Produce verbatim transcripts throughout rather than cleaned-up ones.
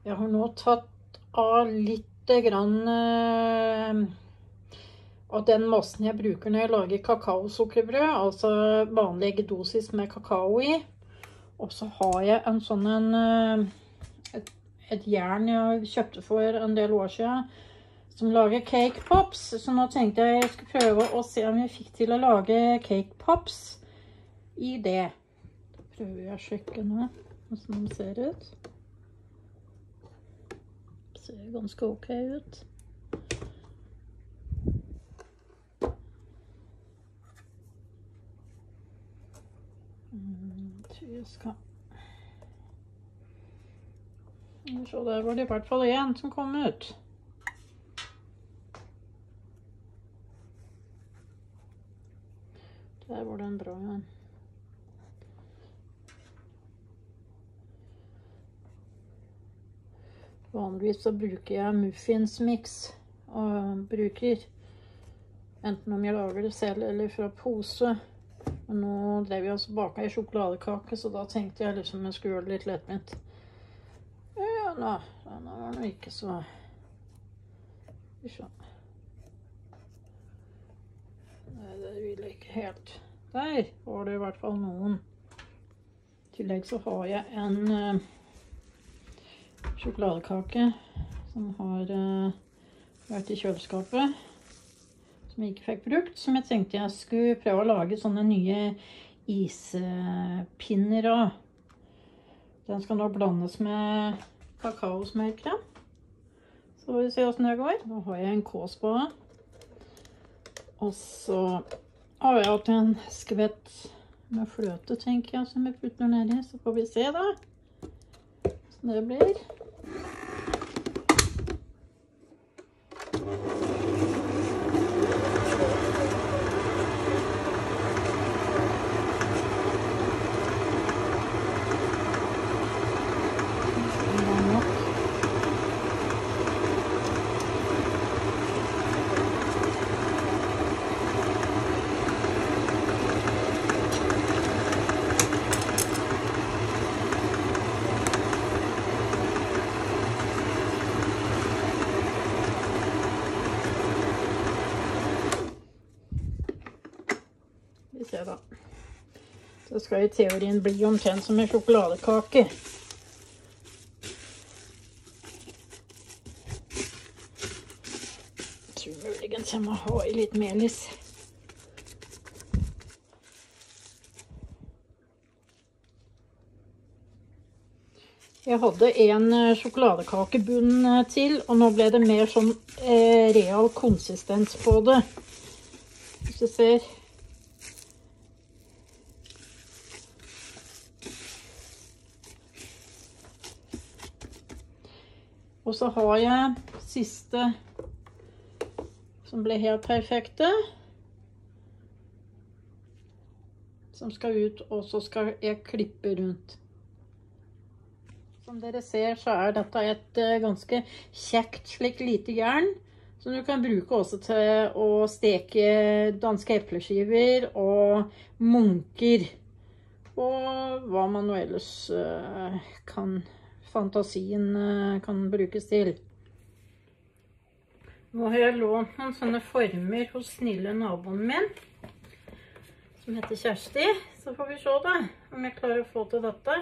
Jeg har nå tatt av litt grann eh, av den massen jeg bruker når jeg lager kakaosukkerbrød, altså vanlig eggedosis med kakao i. Og så har jeg en sånn en, et, et jern jeg kjøpte for en del år siden, som lager cake pops. Så nå tenkte jeg jeg skulle prøve å se om jeg fikk til å lage cake pops i det. Da prøver jeg å sjekke nå, hvordan de ser ut. Det ser ganske ok ut. Jeg tror jeg skal... Så der var det i hvert fall en som kom ut. Der var den bra igjen. Vanligvis så bruker jeg muffinsmix, og bruker enten om jeg lager det selv eller fra pose. Men nå drev jeg også baka i sjokoladekake, så da tenkte jeg liksom jeg skulle gjøre det litt lettmint. Ja, nå, nå var det ikke så... Nei, det vil jeg ikke helt. Der var det i hvert fall noen. I tillegg så har jeg en uh, sjokoladekake som har uh, vært i kjøleskapet, som jeg ikke fikk brukt, som jeg tenkte jeg skulle prøve å lage sånne nye ispinner av. Den skal nå blandes med kakaosmørkrem. Så får vi se hvordan det går. Nå har jeg en kås på det. Og så har jeg hatt en skvett med fløte, tenker jeg, som jeg putter ned i. Så får vi se da hvordan det blir. Da. Så skal i teorien bli omtrent som en sjokoladekake. Jeg tror muligens jeg må ha i litt melis. Jeg hadde en sjokoladekakebunn til, og nå ble det mer sånn eh, real konsistens på det. Hvis du ser... Og så har jeg siste som ble helt perfekte, som skal ut, og så skal jeg klippe rundt. Som dere ser så er dette et ganske kjekt slik lite jern, som du kan bruke også til å steke danske epleskiver og munker, og hva man nå ellers uh, kan fantasien kan brukes til. Nå har jeg lånt noen sånne former hos snille naboen min, som heter Kjersti. Så får vi se da, om jeg klarer å få til dette.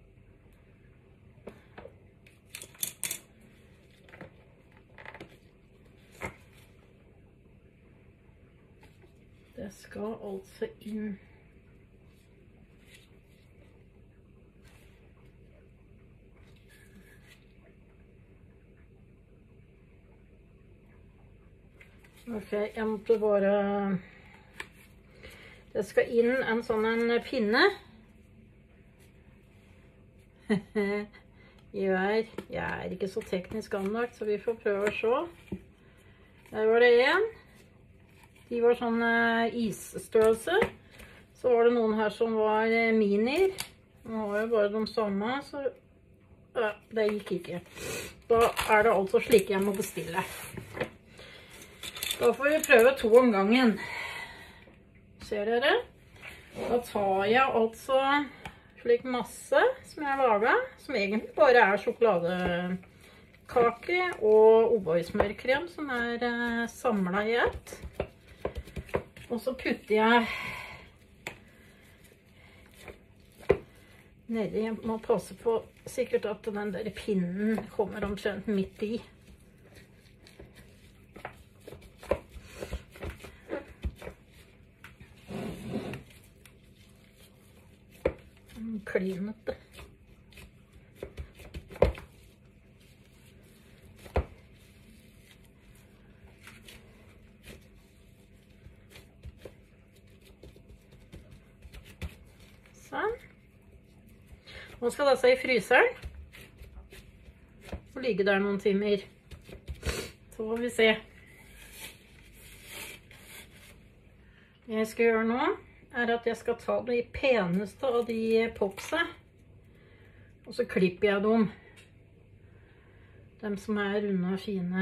Det skal altså inn. Ok, jeg måtte bare... Det skal inn en sånn en pinne. jeg, er, jeg er ikke så teknisk anlagt, så vi får prøve å se. Der var det en. De var sånn isstørrelse. Så var det noen her som var minier. Nå har jeg bare de samme, så ja, det gikk ikke. Da er det altså slik jeg må bestille. Da får vi prøve to om gangen. Ser dere? Da tar jeg altså slik masse som jeg har laget, som egentlig bare er sjokolade kake og O'boy-smørkrem som er eh, samlet i ett. Og så putter jeg nedi. Jeg må passe på sikkert at den der pinnen kommer omtrent midt i. Klinete. Sånn. Nå skal det seg i fryseren. Og ligge der noen timer. Så får vi se. Det jeg skal gjøre nå, er at jeg skal ta de peneste av de popsa. Og så klipper jeg dem. De som er runde og fine.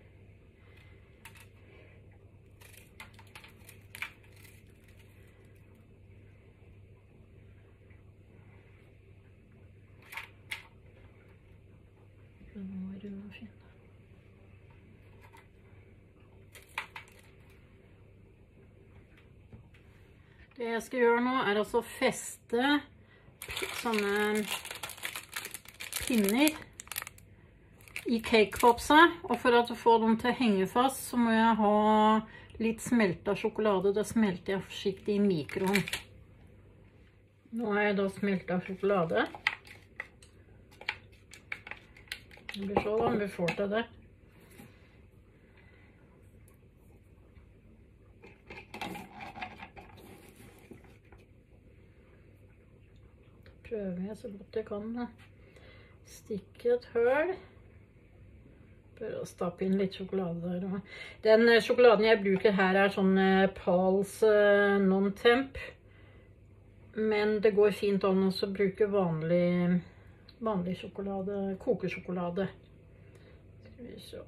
Det jeg skal gjøre nå er altså feste sånne pinner i cakepopsa, og for at å få dem til å henge fast så må jeg ha litt smeltet sjokolade. Da smelter jeg forsiktig i mikroen. Nå har jeg da smeltet sjokolade. Det blir så da, vi får til det. Prøver jeg så godt jeg kan da. Stikke et høl. Prøver å stappe inn litt sjokolade der. Den sjokoladen jeg bruker her er sånn Pals non-temp. Men det går fint an å bruke vanlig, vanlig sjokolade, kokesjokolade. Skal vi se.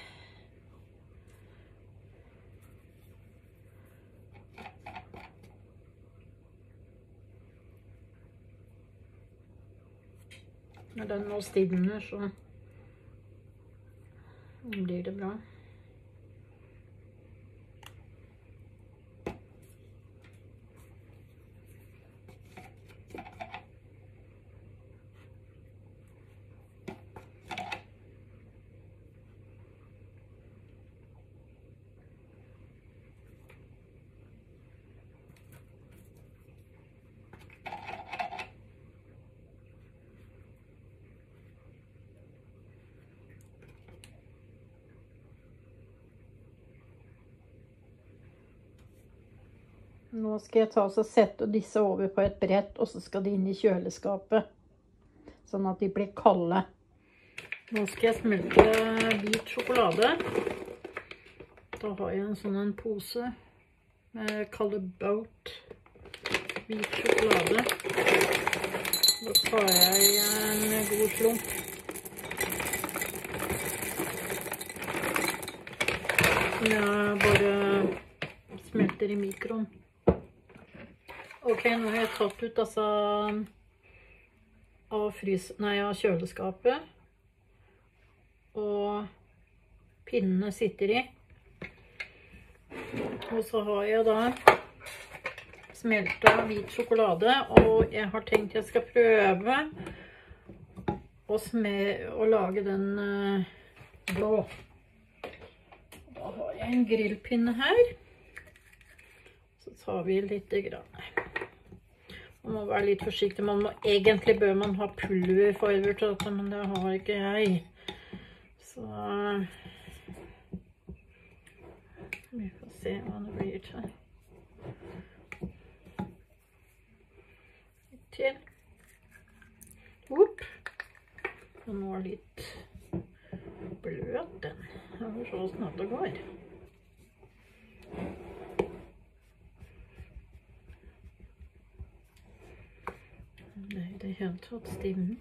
Når den nå stivner, så blir det bra. Nå skal jeg ta og sette disse over på et brett, og så skal de inn i kjøleskapet, sånn at de blir kalde. Nå skal jeg smelte hvit sjokolade. Da har jeg en sånn en pose med kalde boat hvit sjokolade. Da tar jeg en god slump. Som jeg bare smelter i mikroen. Ok, nå har jeg tatt ut altså av, frys, nei, av kjøleskapet, og pinnene sitter i. Og så har jeg da smeltet hvit sjokolade, og jeg har tenkt jeg skal prøve å, å lage den uh, blå. Da har jeg en grillpinne her. Så tar vi litt grann. Man må være litt forsiktig. Man må, egentlig bør man ha pulverfarger til dette, men det har ikke jeg. Så vi får se hva det blir til. Litt til. Opp. Og nå litt bløt den. Jeg får se hvordan det går. Nei, det er helt tatt stivning.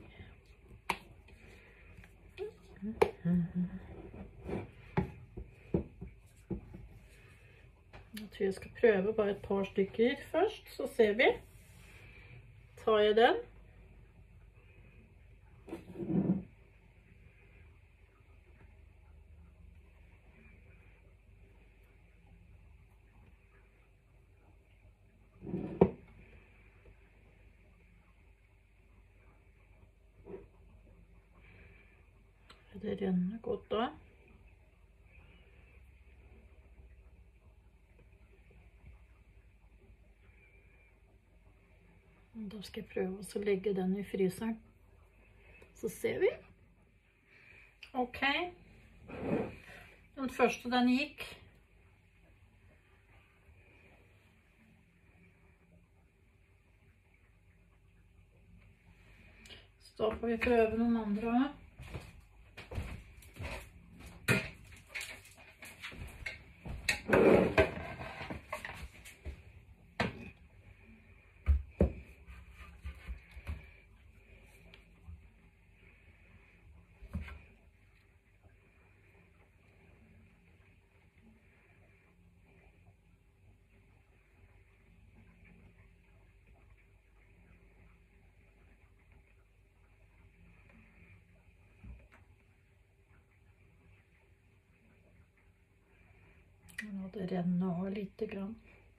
Jeg tror jeg skal prøve bare et par stykker først, så ser vi. Tar jeg den. Så det renner godt da. Da skal jeg prøve å legge den i fryseren. Så ser vi. Ok. Den første den gikk. Så da får vi prøve noen andre også. Nå det renner også litt grann.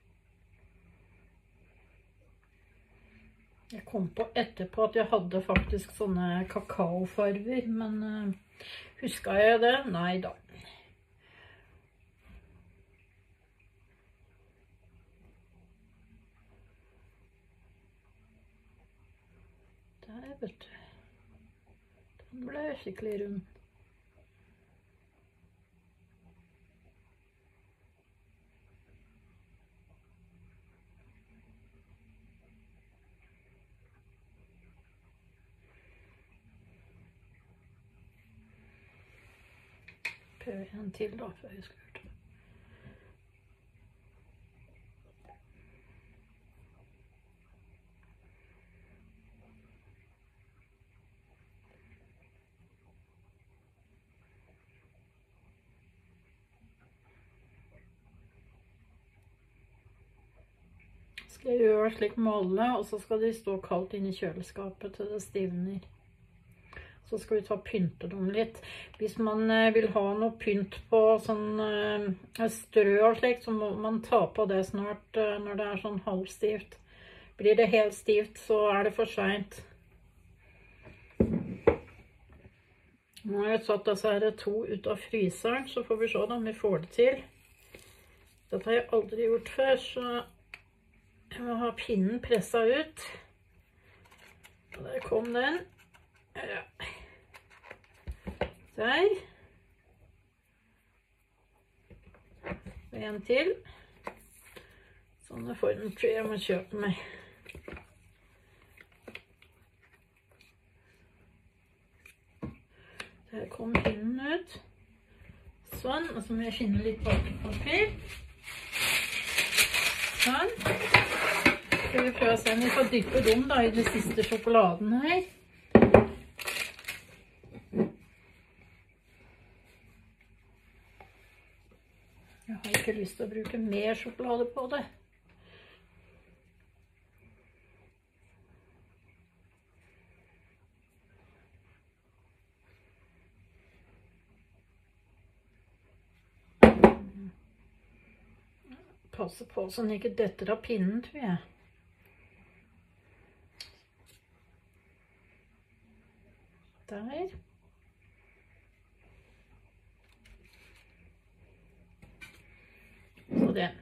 Jeg kom på etterpå at jeg hadde faktisk sånne kakaofarver, men uh, husker jeg det? Nei da. Der, vet du. Den ble skikkelig rund. Prøv en til da, før jeg skrur til. Skal jeg gjøre slik med alle, og så skal de stå kaldt inn i kjøleskapet til det stivner. Så skal vi ta og pynte dem litt. Hvis man vil ha noe pynt på sånn uh, strø og slikt, så må man ta på det snart uh, når det er sånn halvstivt. Blir det helt stivt, så er det for sent. Nå har jeg satt disse her to ut av fryseren, så får vi se da om vi får det til. Dette har jeg aldri gjort før, så jeg må ha pinnen presset ut. Og der kom den. Ja. Der. Og en til. Sånne form tror jeg jeg må kjøpe meg. Der kom pinnen ut. Sånn, og så må jeg finne litt bakepapir. Sånn. Skal vi prøve å se om vi får dyppe dem da i den siste sjokoladen her. Jeg har ikke lyst til å bruke mer sjokolade på det. Passe på så den ikke detter av pinnen, tror jeg. Der. Så det.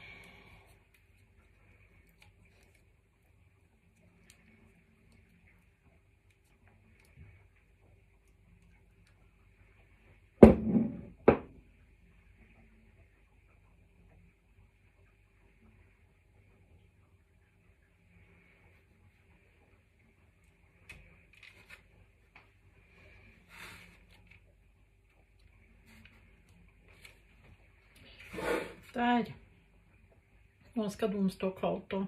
Der. Nå skal de stå kaldt da.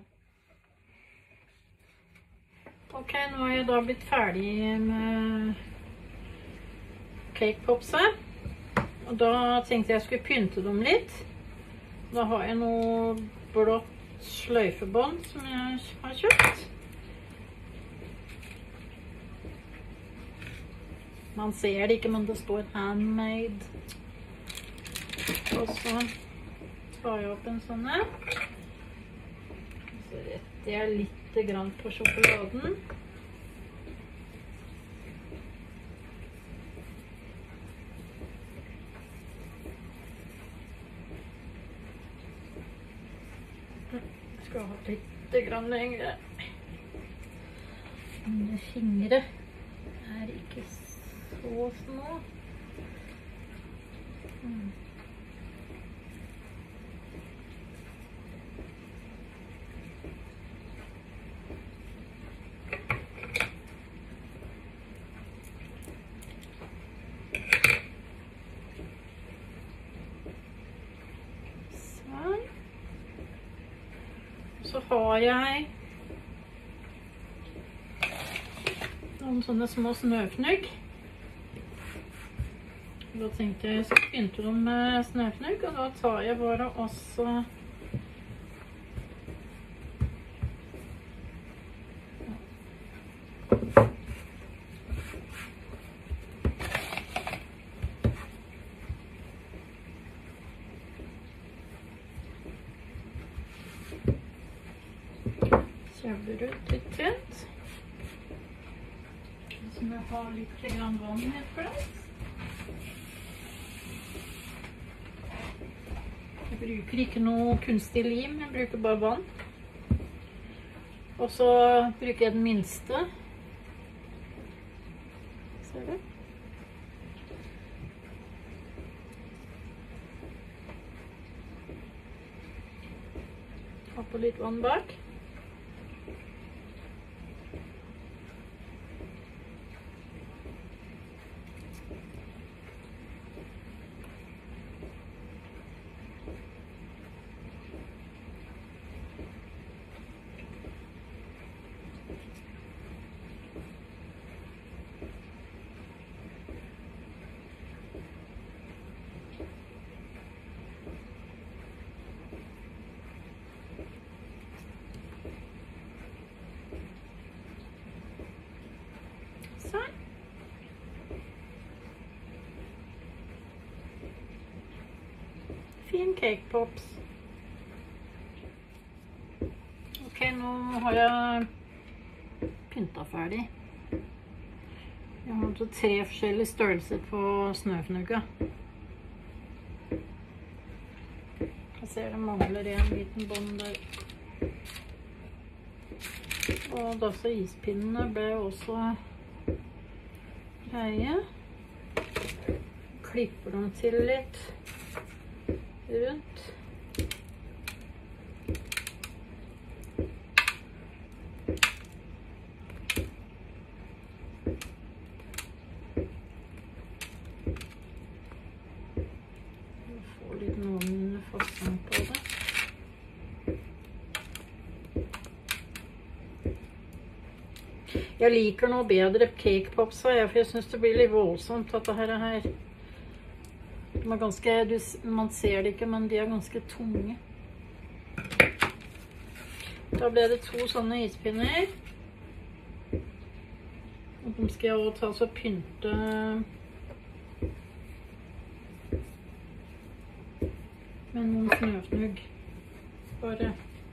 Ok, nå har jeg da blitt ferdig med cake popset. Og da tenkte jeg skulle pynte dem litt. Da har jeg noe blått sløyfebånd som jeg har kjøpt. Man ser det ikke, men det står handmade. Og så tar jeg opp en sånn her. Så retter jeg litt grann på sjokoladen. Skal ha litt grann lengre. Mine fingre er ikke så små. Mm. Så har jeg noen sånne små snøfnugg. Da tenkte jeg jeg skulle pynte dem med snøfnugg, og da tar jeg bare også kjøper ut litt tynt, så jeg har litt grann vann i et glass. Jeg bruker ikke noe kunstig lim, jeg bruker bare vann. Og så bruker jeg den minste. Ser du? Ha på litt vann bak. Sånn. Fin cake pops. Ok, nå har jeg pyntet ferdig. Jeg har altså tre forskjellige størrelser på snøfnugga. Jeg ser det mangler en liten bånd der. Og disse ispinnene ble også greie. Klipper dem til litt rundt. Få litt noenlunde fasong på det. Jeg liker noe bedre cake pops, for jeg synes det blir litt voldsomt at dette her. De er ganske, du, man ser det ikke, men de er ganske tunge. Da ble det to sånne ispinner. Og de skal jeg også ta så pynte med noen snøfnugg. Bare.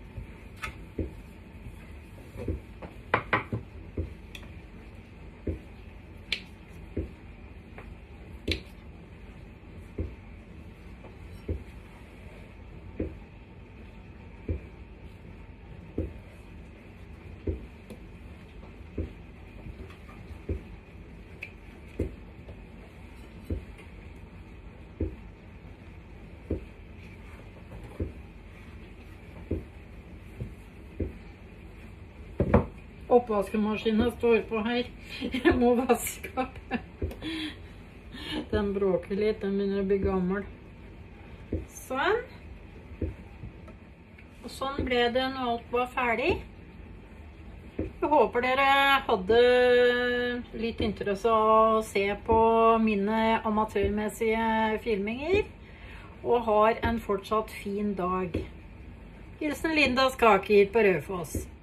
Oppvaskemaskinen står på her. Jeg må vaske opp. Den bråker litt, den begynner å bli gammel. Sånn. Og sånn ble det når alt var ferdig. Jeg håper dere hadde litt interesse av å se på mine amatørmessige filminger, og har en fortsatt fin dag. Hilsen Lindas Kaker på Rødfoss.